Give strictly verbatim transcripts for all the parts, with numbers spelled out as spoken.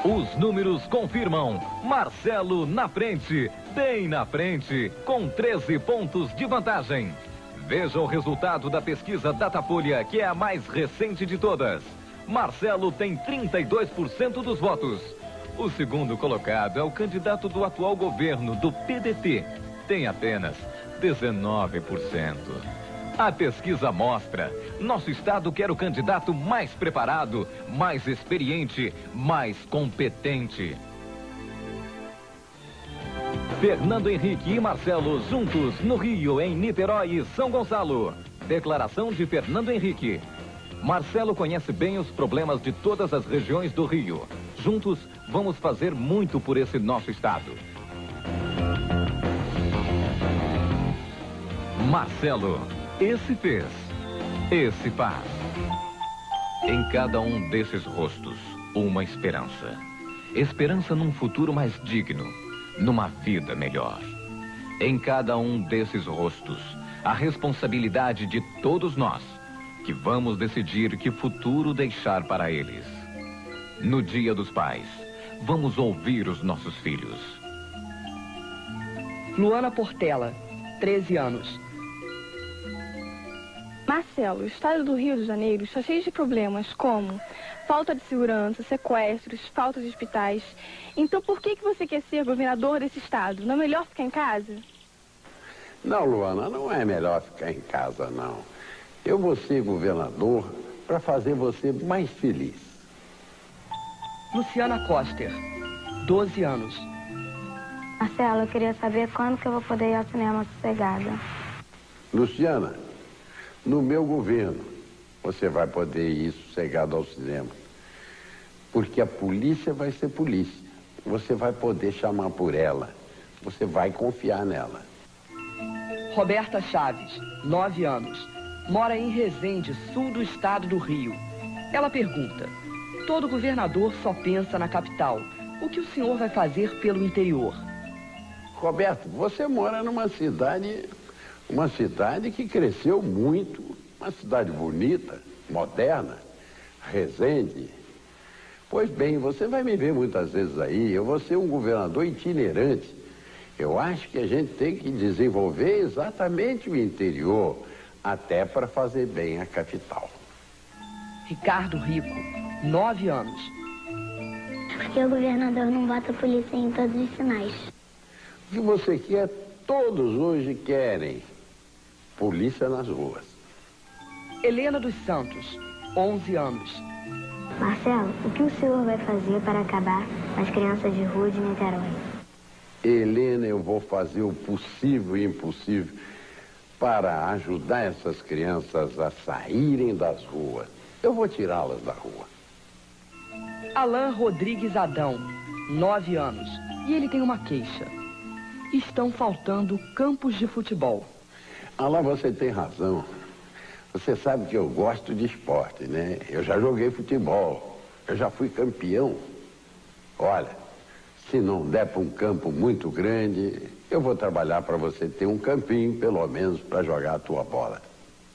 Os números confirmam. Marcelo na frente, bem na frente, com treze pontos de vantagem. Veja o resultado da pesquisa Datafolha, que é a mais recente de todas. Marcelo tem trinta e dois por cento dos votos. O segundo colocado é o candidato do atual governo, do P D T. Tem apenas dezenove por cento. A pesquisa mostra, nosso estado quer o candidato mais preparado, mais experiente, mais competente. Fernando Henrique e Marcelo juntos no Rio, em Niterói e São Gonçalo. Declaração de Fernando Henrique. Marcelo conhece bem os problemas de todas as regiões do Rio. Juntos, vamos fazer muito por esse nosso estado. Marcelo, esse fez, esse faz. Em cada um desses rostos, uma esperança. Esperança num futuro mais digno, numa vida melhor. Em cada um desses rostos, a responsabilidade de todos nós, que vamos decidir que futuro deixar para eles. No Dia dos Pais, vamos ouvir os nossos filhos. Luana Portela, treze anos. Marcelo, o estado do Rio de Janeiro está cheio de problemas como falta de segurança, sequestros, falta de hospitais. Então por que que você quer ser governador desse estado? Não é melhor ficar em casa? Não, Luana, não é melhor ficar em casa, não. Eu vou ser governador para fazer você mais feliz. Luciana Coster, doze anos. Marcelo, eu queria saber quando que eu vou poder ir ao cinema sossegada. Luciana, no meu governo, você vai poder ir sossegado ao cinema. Porque a polícia vai ser polícia. Você vai poder chamar por ela. Você vai confiar nela. Roberta Chaves, nove anos. Mora em Resende, sul do estado do Rio. Ela pergunta: todo governador só pensa na capital. O que o senhor vai fazer pelo interior? Roberto, você mora numa cidade, uma cidade que cresceu muito, uma cidade bonita, moderna, Resende. Pois bem, você vai me ver muitas vezes aí, eu vou ser um governador itinerante. Eu acho que a gente tem que desenvolver exatamente o interior, até para fazer bem a capital. Ricardo Rico, nove anos. Porque o governador não bota a polícia em todos os sinais. O que você quer, todos hoje querem. Polícia nas ruas. Helena dos Santos, onze anos. Marcelo, o que o senhor vai fazer para acabar com as crianças de rua de Niterói? Helena, eu vou fazer o possível e impossível para ajudar essas crianças a saírem das ruas. Eu vou tirá-las da rua. Alain Rodrigues Adão, nove anos. E ele tem uma queixa. Estão faltando campos de futebol. Alain, você tem razão. Você sabe que eu gosto de esporte, né? Eu já joguei futebol. Eu já fui campeão. Olha, se não der para um campo muito grande, eu vou trabalhar para você ter um campinho, pelo menos, para jogar a tua bola.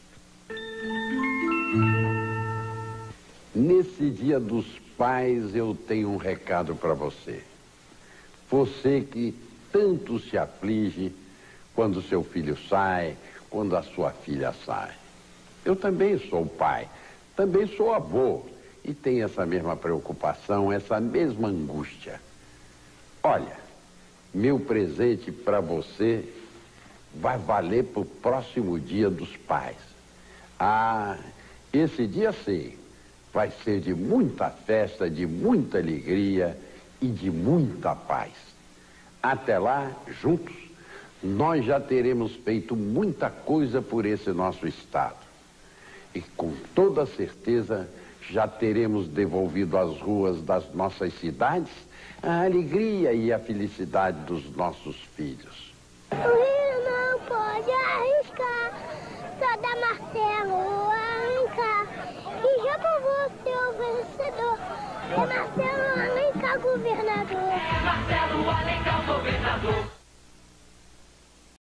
Nesse Dia dos Pais, eu tenho um recado para você. Você que tanto se aflige quando seu filho sai, quando a sua filha sai. Eu também sou pai, também sou avô e tenho essa mesma preocupação, essa mesma angústia. Olha, meu presente para você vai valer para o próximo Dia dos Pais. Ah, esse dia sim, vai ser de muita festa, de muita alegria e de muita paz. Até lá, juntos, nós já teremos feito muita coisa por esse nosso estado. E com toda certeza já teremos devolvido às ruas das nossas cidades a alegria e a felicidade dos nossos filhos. O Rio não pode arriscar, só dá Marcelo arrancar. E já provou ser o vencedor, é Marcelo Alencar governador. É Marcelo Alencar governador.